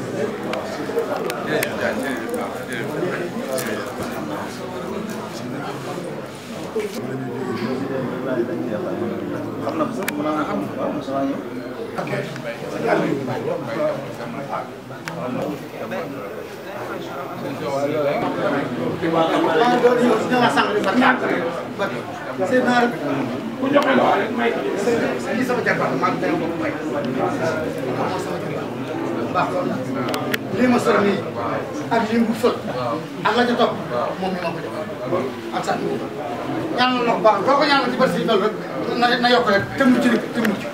xam na sax mën naa xam waaw mos naa ñëw. ok. ku joxe la waaye may li sama jàppal maa ngi koy wax may baax lii ma sol nii ak lii mu sol ak la ca topp moom mi ma ko jox ak sax ñaanal na ko baax boo ko ñaanal ci bët si dal rek na yokk rek te mucc rek te mucc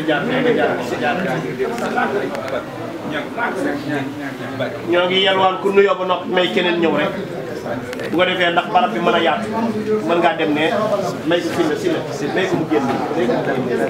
ñoo ngi yalwaan ku nuyoo ba noppi may keneen ñëw rek bu ko defee ndax barab bi mën a yaatu mën ngaa dem ne may ko si la may ko mu génn may ko mu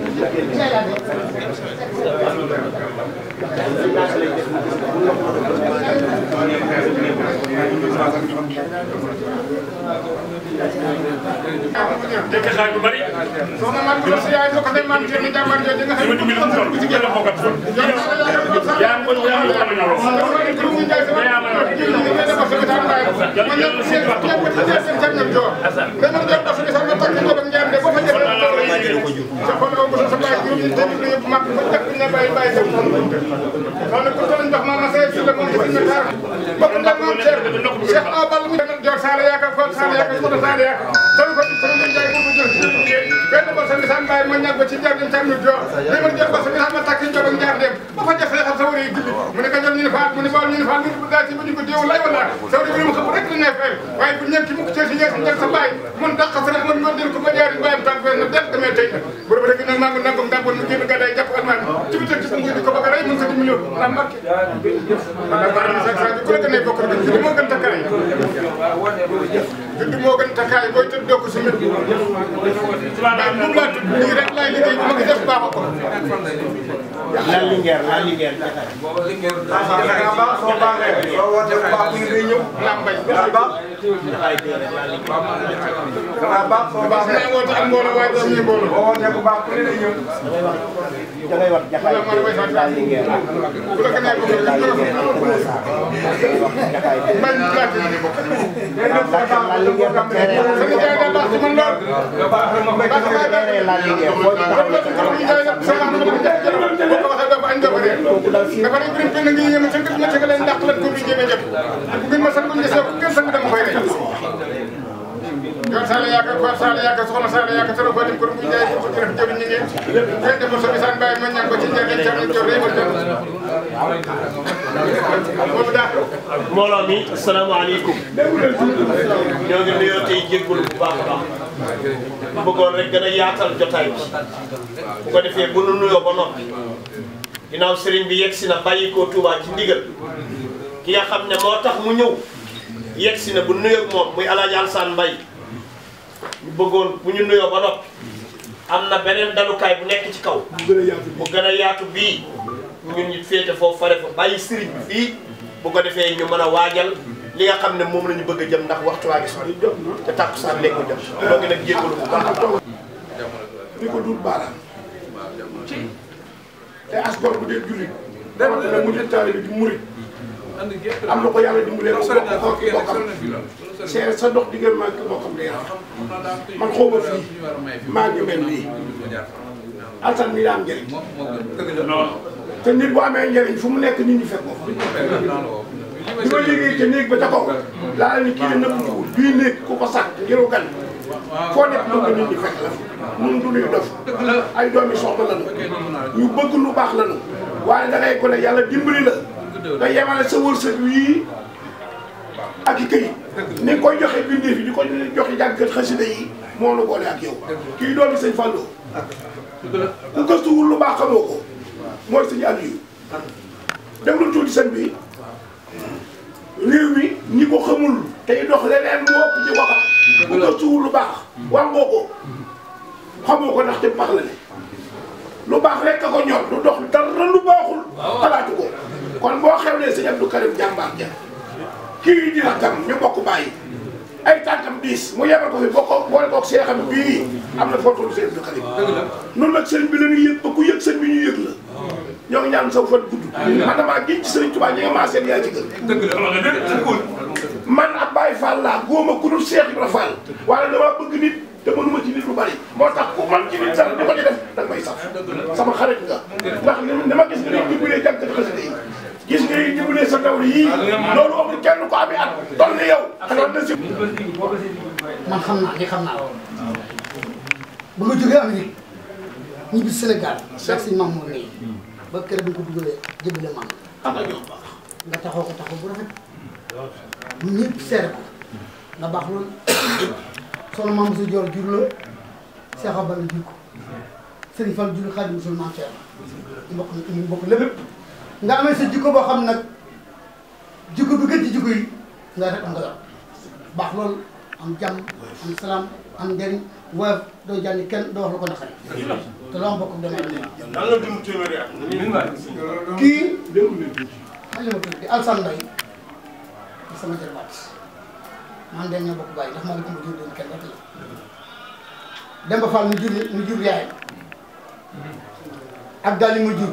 dëkk xaaj bu bari soo ma man ko si yaay ko tay man ci ni jàmbar jooju nga xam ne ko ci gëna ko kat yaa ko yaa ko am ñoro ko mu jaay sama yaa ma ko sama tan bay ma ñëw seen ko ci seen tan ñoo jox dama jox ko sama sama tak ko ngam ñaan de ba fa jëf sa ko ko sa bay ñu ñu dem ñu yëpp mak ba tak ne bay bay dem non ko tan ndox ma ma sey ci la mo ci na tar bokk na mo Cheikh Abal mu jox Sala yaaka ko Sala yaaka ko Sala yaaka tan ko sama jaay ko jël benn bo sa misan bay ma ñag ba ci jaar dem tan ñu jox li ma jox ba sa misan ma tak ñu jox ñaar dem ba fa jëf xam sa wari gilli mu ne ka ñam ñu faat mu ne baal ñu faat ñu da ci bu ñu ko deew lay wala sa wari mu xam rek la ne fay waaye bu ñeenti mu ko ci ñeek sa bay mun dàq fa rek man del ko ma jaar bayam tan fe na del demé tay bu rek nak ma ngi nangam ndàmpoon mu génn gaday jàpp almaan ci bi tëj ci mu di ko bëgg rey mun sa di million la marqué ana baram sa sa ko rek ne bokk rek ci mo gën takay judd moo gën takay boy tëdd doo ko si mbir mu la tudd nii rek laay liggéey bu ma ko def baax ko la Linguère jaxal nga baax soo baaxee soo wootee bu baax mi ngi ñëw lambay nga baax nga baax soo baaxee naa woote ak mbooloo waaye doom ñi mbooloo boo wootee bu baax ku ne ñëw da ngay wax jaxal la Linguère bu la ko nekk ko la Linguère man laaj ni bokk la Linguère sama jaay da baax ci man lool nga baax rek ma bëgg la Linguère boo ci dafa ne gën gën ngi yëm ci ma ci leen ndax la ko bi jëme jëf bu ngeen ma sangu ñëss ko gën sang dama koy rek Sala yaaka ko Sala yaaka soxna Sala yaaka tara ko dem ko mu jaay ko ci def jëw ñi ngeen tay dem so bisan baye ma ñam ko ci ñaan ci ñu jor reemal dem mo da mbooloo mi asalaamaaleykum ñoo ngi nuyoo tey jéggul bu baax a baax bu bëggoon rek gën a yaatal jotaay bi bu ko defee bu nu nuyoo ba noppi ginnaaw sëriñ bi yegg si na bàyyi ko Touba ci ndigal ki nga xam ne moo tax mu ñëw yegg si na bu nuyoo ak moom muy El Hadj Alassane Mbaye ñu bëggoon bu ñu nuyoo ba noppi am na beneen dalukaay bu nekk ci kaw bu gën a yaatu bii ñun ñu féete foofu fare fa bàyyi sëriñ bi fii bu ko defee ñu mën a waajal li nga xam ne moom la ñu bëgg a jëm ndax waxtu waa ngi sori te takkusaan léegi jëm loo ngi nag jéggalu bu baax a baax ni ko dul baaraam te asgor bu dee jullit rawatina mu di taalibe di murit am na ko yàlla dimbalee ko bokkam c'est sa dox diggante maa ngi bokkam day rafet man xaw ma fii maa ngi mel nii Alassane mi daa am njëriñ te nit bu amee njëriñ fu mu nekk nit ñi fekk ko fa bi ma liggéey te néeg ba ca kaw laa ni kii ne nëbbatuwul bii néeg ku ko sàkk ngir gan foo nekk mën nga nit ñi fekk la nun du ñuy def ay doomi soxna lañu ñu bëgg lu baax lañu waaye da ngay ko ne yàlla dimbali la nga yemale sa wërsëg wii ak i këyit ni nga koy joxe bindee fi di ko joxe jàngkat xasida yi moo la boole ak yow kii doomi sëñ Fallou ku gëstuwul lu baax xamoo ko mooy sëñ Aliou dem lu tuuti sëñ bi réew mi ñi ko xamul tey dox leneen mu ëpp ci waxam ku gëstuwul lu baax wax ngoo ko xamoo ko ndax te baax la ne lu baax rek a ko ñor du dox dara lu baaxul xalaatu ko kon boo xewlee sëñ Abdou Karim jàmbaar ja kii dina tam ñu bokk bàyyi ay tànkam diis mu yebal ko fi bokk boole koog seexam bii am na foo tollu sëñ Abdou Karim noonu nag sëñ bi la ñu yëg ba ku yëg sëñ bi ñu yëg la ñoo ngi ñaan sa fan gudd. man damaa giñ ci Serigne Touba ñi nga maa seen yaa ci gën. dëgg la man ab Baye Fall laa góoma ku dul Cheikh Ibra Fall waaye damaa bëgg nit te mënuma ci nit lu bari moo tax ku man ci nit sax di ko ci def da nga may saf sama xarit nga ndax ni ma gis nga ni dimbalee jànkati xasida yi gis nga ni dimbalee sa ndaw yii loolu amul kenn ko amee at toll ni yow xanaa na si man xam naa li xam naa ba nga jógee Amérique ñibbi Sénégal fekk si maam moom nii ba kër bi nga ko dugalee jëbale maam nga taxaw ko taxaw bu rafet ñu ñëpp seere ko nga baax loolu soxna maam Moussa Dior jur la Cheikh Abal jur ko Serigne Fall jur Xaadim Musul maam Cheikh ñu bokk lépp nga amee sa jikko boo xam nag jikko bi gën ci jikko yi nga rek am nga yor baax loolu am jàmm am salaam am njëriñ woyof doo jànni kenn doo wax lu ko naqari te loo am bokk damay kii xam nga ma tudd di Alsane Mbaye di sama jërbaat man de ñoo bokk bàyyi ndax maa ngi ko jur doon kenn rek la Demba Fall mu jur yaayam ak daal yi ma jur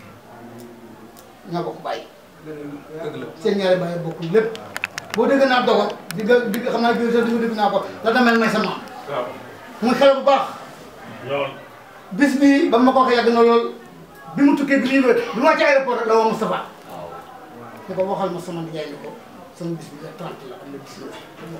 ñoo bokk bàyyi seen ñaari bàyyi bokk lépp boo dégg naa dogal di nga xam naa biir sax di nga dégg naa ko la damel may sa maam muy xale bu baax bis bi ba ma ko waxee yàgg na lool bi mu tukkee bi ñuy bi ma ci aéroport rek la woo Moustapha ñu ko waxal ma sama nijaay ni ko sama bis bi la 30 la am na bis la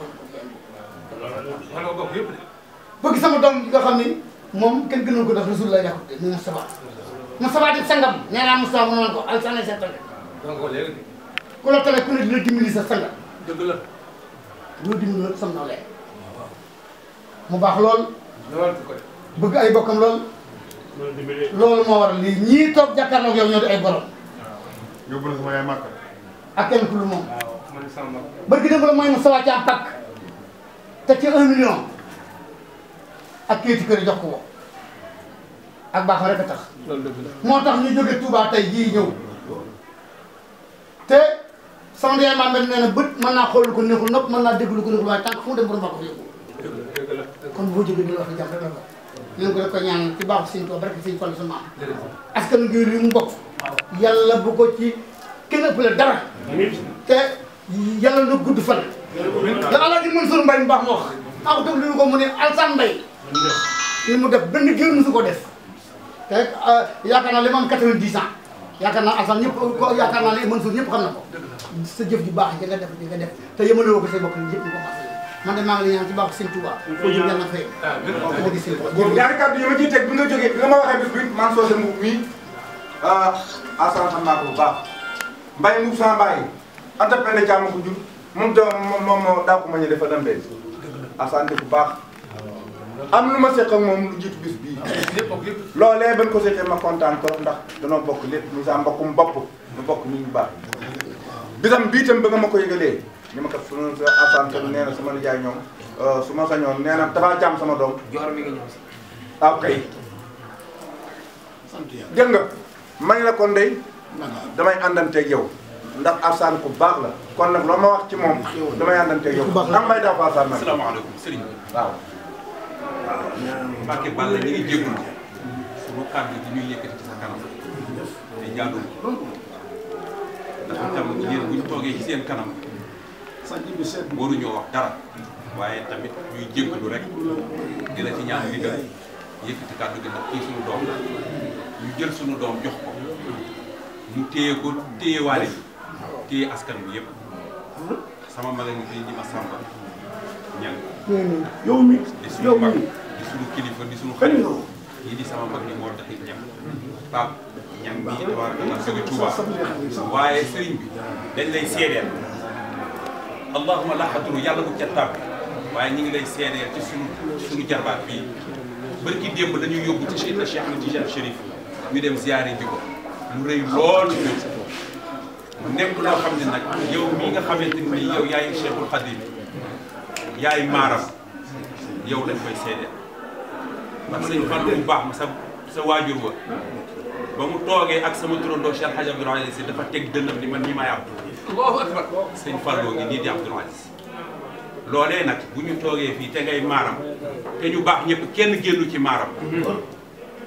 waxal ko yaay bëgg sama doom bi nga xam ni moom kenn gënoon ko def Rasul lay yàqut de muy Moustapha di sangam nee naa Moustapha mu noonu ko Alsane sa tale ku la tale ku ne dina dimbali sa sangam dëgg la loo dimbali la sam nawlee mu baax lool bëgg ay bokkam lool loolu moo waral lii ñii toog jàkkaarloog yow ñoo di ay borom yóbbu na sama yaay màkk ak kenn ku lu moom bërgi démb la mooy Moustapha ci am pakk te ci 1 million ak kayiti kër jox ko wo ak baax rek a tax moo tax ñu jóge Touba tey jii ñëw te sama ndey maam nee na bët mën naa xool lu ko neexul nopp mën naa dégg lu ko neexul waaye tànk fu mu dem borom baa ko fa yóbbu kon boo jógee di wax jàmm rek la ko ñu ngi ko def ko ñaan ci baaxu Sëñ Tuubaa barke Sëñ Fallu sa maam askan wi li mu bokk yàlla bu ko ci kenn ëppale dara te yàlla na gudd fan la Alaaji Mansour Mbaye mu baax mu wax ak def li ñu ko mu ne Alsane Mbaye li mu def benn géer musu ko def te yaakaar naa li ma am 90 ans yaakaar naa Alsane ñëpp ko yaakaar naa li Mansour ñëpp xam na ko sa jëf ju baax ji nga def te yëmale woo ko say bokk ñëpp ñu ko baax man de maa ngi lay ñaan ci baax Sëñ Touba foo jëm yàlla na fay ma gis Sëñ Touba ñaari kàddu yi ma ciy teg bi nga jógee bi nga ma waxee bis bi man Socé Mbuub mii Alsane xam naa ko bu baax Mbaye Mbuub sama Mbaye Anta Penda Thiam ko jur moom moom daa ko ma ñu defa dambee Alsane di bu baax am lu ma seq ak moom lu jiitu bis bii loolee bañ ko seqee ma kontaan trop ndax danoo bokk lépp mu sa mbokkum bopp mu bokk nit ñu baax bisam bii itam ba nga ma ko yëgalee ni ma kat sunu Alsane kat nee na sama nijaay ñoom su ma sañoon nee na dafa jàmm sama doom joor mi nga ñëw si ok dégg nga may la kon ndey damay àndanteeg yow ndax Alsane ku baax la kon nag loo ma wax ci moom damay àndanteeg yow am may daw fa Alsane nag asalaamaaleykum sëriñ bi waaw Mbacke Balla ñu ngi jéggul suñu kàddu gi ñuy yëkkati ci sa kanam te jaadul ndax itam yéen bu ñu toogee ci seen kanam waruñoo wax dara waaye tamit ñuy jéggulu rek di la ci ñaan ndigal yëkkati kàddu gi ndax kii suñu doom ñu jël suñu doom jox ko mu téye ko téye waale bi téye askan bi yëpp sama mag a ngi fii di ma sàmba ñan yow mi di suñu mag di suñu kilifa di suñu xarit yi di sama mag ni moo taxit ñam Pape ñam bii tabaaraka jóge Touba waaye sëriñ bi dañ lay seedeel allahuma la xaturu yàlla bu ca tàbbi waaye ñu ngi lay seedeel ci suñu jarbaat bii bërki démb dañuy yóbbu ci Cheikh Ahmed Tidiane Chérif ñu dem ziyaare ji ko mu rëy lool mu nekk loo xam ne nag yow mii nga xamante ni yow yaay Cheikhul Khadim yaay maaram yow lañ koy seedeel ndax sëñ Fallu bu baax ma sa waajur wa ba mu toogee ak sama turandoo Cheikh Hadj Abdoul Aziz Sy dafa teg dënnam ni man nii maay Abdou Allahu akbar sëñ Falloo ngi nii di Abdoul Aziz loolee nag bu ñu toogee fii te ngay maaram te ñu baax ñëpp kenn génnu ci maaram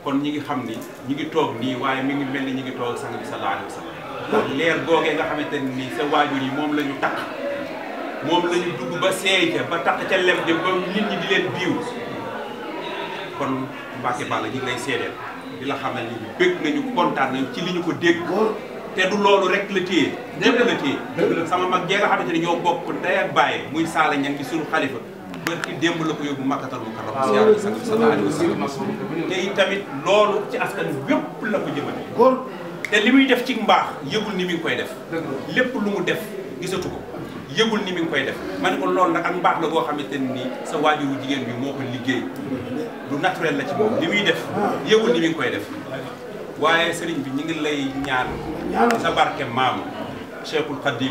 kon ñi ngi xam ni ñi ngi toog nii waaye mi ngi mel ni ñi ngi toog sang bi sallallahu alayhi wa sallam ndax leer googee nga xamante ne nii sa waajur yi moom la ñu takk moom la ñu dugg ba seey ca ba takk ca lem de ba nit ñi di leen biiw kon Mbacke Balla ñi ngi lay seedeel di la xamal ni bëgg nañu kontaan nañu ci li ñu ko dégg te du loolu rek la téye lépp la téye sama mag jee nga xamante ne ñoo bokk ndey ak bàyyi muy Saala Ñang di suñu xalifa bërki démb la ko yóbbu Makkatal Mukarram siyaare bi sallallahu alayhi wa sallam te tamit loolu ci askan wépp la ko jëmale te li muy def ci mbaax yëgul ni mi ngi koy def lépp lu mu def gisatu ko yëgul ni mi ngi koy def ma ne ko loolu nag ak mbaax la boo xamante ne nii sa waajuru jigéen bi moo ko liggéey lu naturel la ci moom li muy def yëgul ni mi ngi koy def waaye sëriñ bi ñu ngi lay ñaan sa barke maam Cheikhul Khadim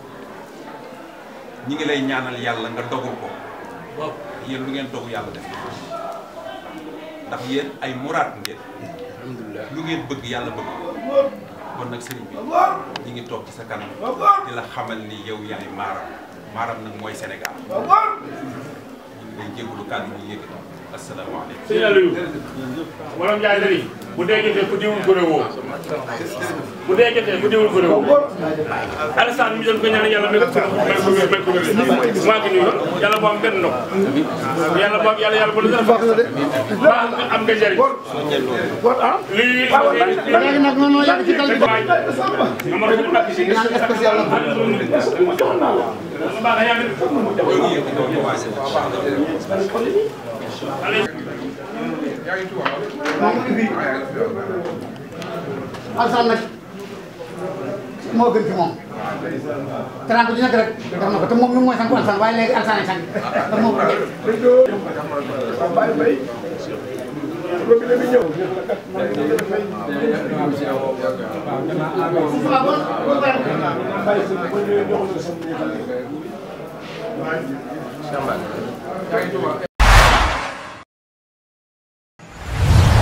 ñi ngi lay ñaanal yàlla nga dogul ko yéen lu ngeen dogu yàlla def ndax yéen ay muraad ngeen lu ngeen bëgg yàlla bëgg kon nag sëriñ bi ñi ngi toog ci sa kanam di la xamal ni yow yaay maaram nag mooy Sénégal ñu ngi lay jégalu kàddu gi yëkkati asalaamaaleykum. sëñ Aliou borom Ndiaye dëri bu dee jotee ku diwul gone woo bu dee jotee ku diwul gone woo Alassane mi doon ko ñaan yàlla may ko wér maa ngi nuyu yàlla boo am benn ndox yàlla boo yàlla bu la dara baax am nga njëriñ lii léegi nag noonu yàgg ci dal bi Amadou Mbacke si ñaan spécial la Alassane nag moo gën ci moom teraanga ju nekk rek def na ko te moom mi mooy sant Alassane waaye léegi Alassane ay sant ndax moo ko Samba